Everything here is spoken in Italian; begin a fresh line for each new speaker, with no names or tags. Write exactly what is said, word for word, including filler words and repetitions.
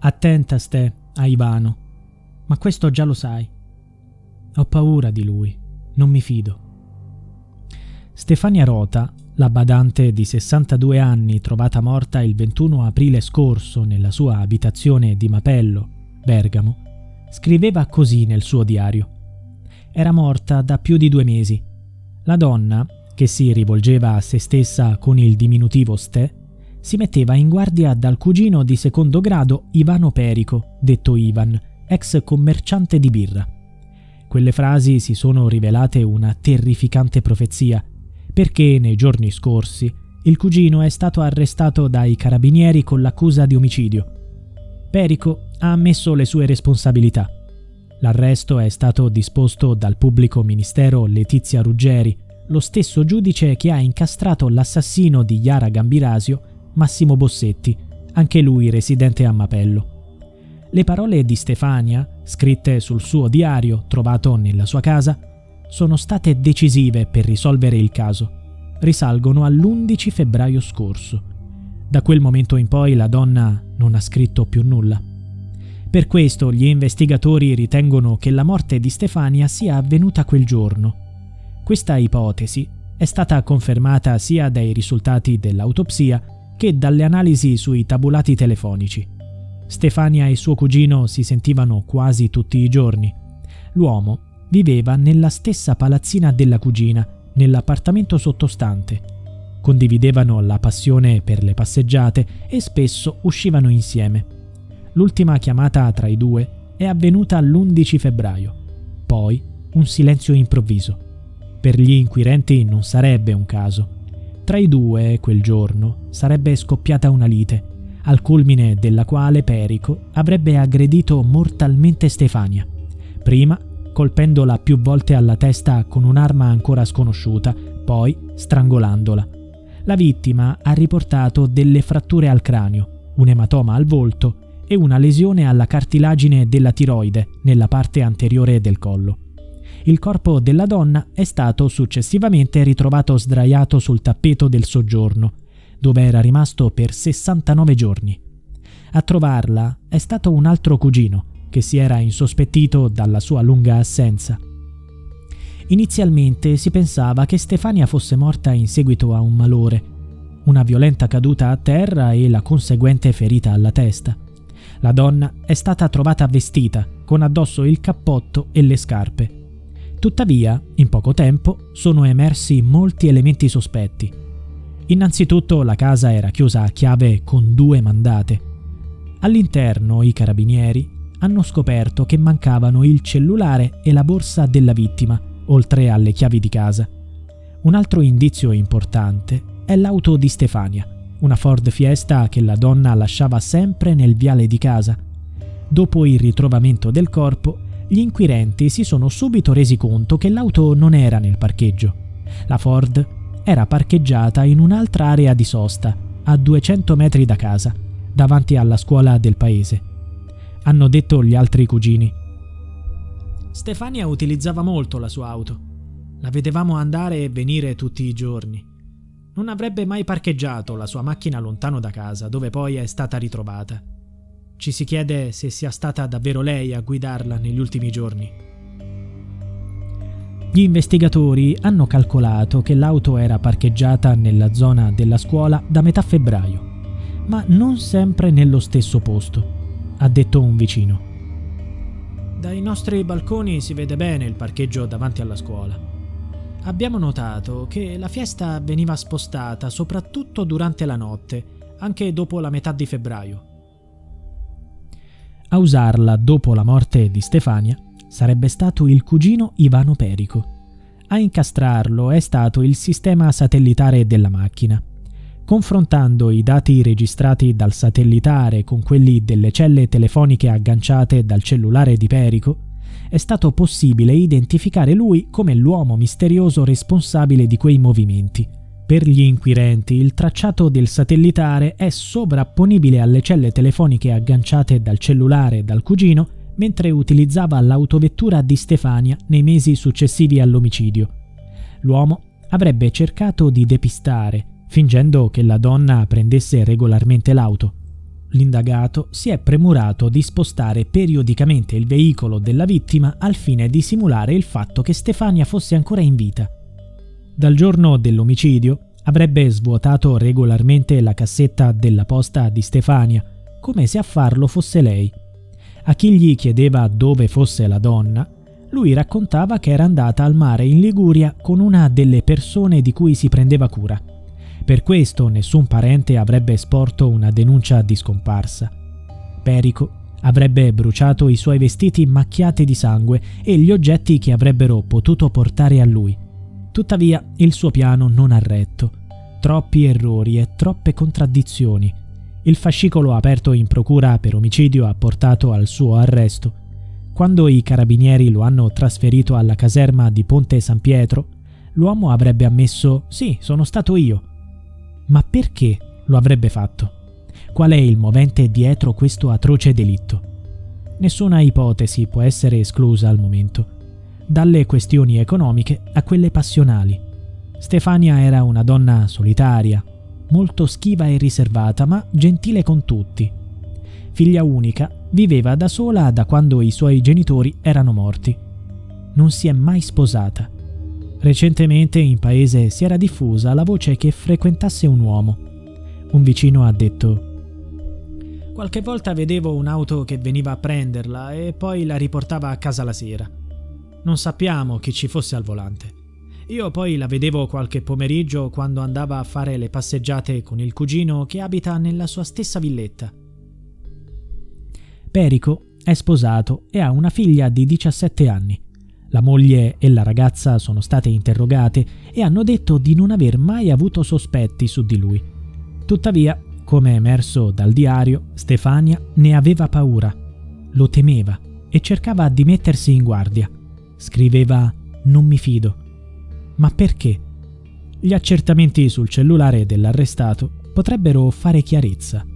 Attenta, Ste, a Ivano. Ma questo già lo sai. Ho paura di lui, non mi fido. Stefania Rota, la badante di sessantadue anni trovata morta il ventuno aprile scorso nella sua abitazione di Mapello, Bergamo, scriveva così nel suo diario. Era morta da più di due mesi. La donna, che si rivolgeva a se stessa con il diminutivo Ste, si metteva in guardia dal cugino di secondo grado Ivano Perico, detto Ivan, ex commerciante di birra. Quelle frasi si sono rivelate una terrificante profezia, perché nei giorni scorsi il cugino è stato arrestato dai carabinieri con l'accusa di omicidio. Perico ha ammesso le sue responsabilità. L'arresto è stato disposto dal pubblico ministero Letizia Ruggeri, lo stesso giudice che ha incastrato l'assassino di Yara Gambirasio, Massimo Bossetti, anche lui residente a Mapello. Le parole di Stefania, scritte sul suo diario trovato nella sua casa, sono state decisive per risolvere il caso. Risalgono all'undici febbraio scorso. Da quel momento in poi la donna non ha scritto più nulla. Per questo gli investigatori ritengono che la morte di Stefania sia avvenuta quel giorno. Questa ipotesi è stata confermata sia dai risultati dell'autopsia che dalle analisi sui tabulati telefonici. Stefania e suo cugino si sentivano quasi tutti i giorni. L'uomo viveva nella stessa palazzina della cugina, nell'appartamento sottostante. Condividevano la passione per le passeggiate e spesso uscivano insieme. L'ultima chiamata tra i due è avvenuta l'undici febbraio. Poi un silenzio improvviso. Per gli inquirenti non sarebbe un caso. Tra i due, quel giorno, sarebbe scoppiata una lite, al culmine della quale Perico avrebbe aggredito mortalmente Stefania. Prima colpendola più volte alla testa con un'arma ancora sconosciuta, poi strangolandola. La vittima ha riportato delle fratture al cranio, un ematoma al volto e una lesione alla cartilagine della tiroide nella parte anteriore del collo. Il corpo della donna è stato successivamente ritrovato sdraiato sul tappeto del soggiorno, dove era rimasto per sessantanove giorni. A trovarla è stato un altro cugino, che si era insospettito dalla sua lunga assenza. Inizialmente si pensava che Stefania fosse morta in seguito a un malore, una violenta caduta a terra e la conseguente ferita alla testa. La donna è stata trovata vestita, con addosso il cappotto e le scarpe. Tuttavia, in poco tempo, sono emersi molti elementi sospetti. Innanzitutto la casa era chiusa a chiave con due mandate. All'interno i carabinieri hanno scoperto che mancavano il cellulare e la borsa della vittima, oltre alle chiavi di casa. Un altro indizio importante è l'auto di Stefania, una Ford Fiesta che la donna lasciava sempre nel viale di casa. Dopo il ritrovamento del corpo, gli inquirenti si sono subito resi conto che l'auto non era nel parcheggio. La Ford era parcheggiata in un'altra area di sosta, a duecento metri da casa, davanti alla scuola del paese. Hanno detto gli altri cugini. Stefania utilizzava molto la sua auto. La vedevamo andare e venire tutti i giorni. Non avrebbe mai parcheggiato la sua macchina lontano da casa, dove poi è stata ritrovata. Ci si chiede se sia stata davvero lei a guidarla negli ultimi giorni. Gli investigatori hanno calcolato che l'auto era parcheggiata nella zona della scuola da metà febbraio, ma non sempre nello stesso posto, ha detto un vicino. Dai nostri balconi si vede bene il parcheggio davanti alla scuola. Abbiamo notato che la Fiesta veniva spostata soprattutto durante la notte, anche dopo la metà di febbraio. A usarla dopo la morte di Stefania sarebbe stato il cugino Ivano Perico. A incastrarlo è stato il sistema satellitare della macchina. Confrontando i dati registrati dal satellitare con quelli delle celle telefoniche agganciate dal cellulare di Perico, è stato possibile identificare lui come l'uomo misterioso responsabile di quei movimenti. Per gli inquirenti il tracciato del satellitare è sovrapponibile alle celle telefoniche agganciate dal cellulare dal cugino mentre utilizzava l'autovettura di Stefania nei mesi successivi all'omicidio. L'uomo avrebbe cercato di depistare, fingendo che la donna prendesse regolarmente l'auto. l'indagato si è premurato di spostare periodicamente il veicolo della vittima al fine di simulare il fatto che Stefania fosse ancora in vita. Dal giorno dell'omicidio avrebbe svuotato regolarmente la cassetta della posta di Stefania, come se a farlo fosse lei. A chi gli chiedeva dove fosse la donna, lui raccontava che era andata al mare in Liguria con una delle persone di cui si prendeva cura. Per questo nessun parente avrebbe sporto una denuncia di scomparsa. Perico avrebbe bruciato i suoi vestiti macchiati di sangue e gli oggetti che avrebbero potuto portare a lui. Tuttavia il suo piano non ha retto. Troppi errori e troppe contraddizioni. Il fascicolo aperto in procura per omicidio ha portato al suo arresto. Quando i carabinieri lo hanno trasferito alla caserma di Ponte San Pietro, l'uomo avrebbe ammesso «Sì, sono stato io». Ma perché lo avrebbe fatto? Qual è il movente dietro questo atroce delitto? Nessuna ipotesi può essere esclusa al momento, dalle questioni economiche a quelle passionali. Stefania era una donna solitaria, molto schiva e riservata, ma gentile con tutti. Figlia unica, viveva da sola da quando i suoi genitori erano morti. Non si è mai sposata. Recentemente in paese si era diffusa la voce che frequentasse un uomo. Un vicino ha detto: «Qualche volta vedevo un'auto che veniva a prenderla e poi la riportava a casa la sera. Non sappiamo chi ci fosse al volante. Io poi la vedevo qualche pomeriggio quando andava a fare le passeggiate con il cugino che abita nella sua stessa villetta». Perico è sposato e ha una figlia di diciassette anni. La moglie e la ragazza sono state interrogate e hanno detto di non aver mai avuto sospetti su di lui. Tuttavia, come è emerso dal diario, Stefania ne aveva paura, lo temeva e cercava di mettersi in guardia. Scriveva «Non mi fido». Ma perché? Gli accertamenti sul cellulare dell'arrestato potrebbero fare chiarezza.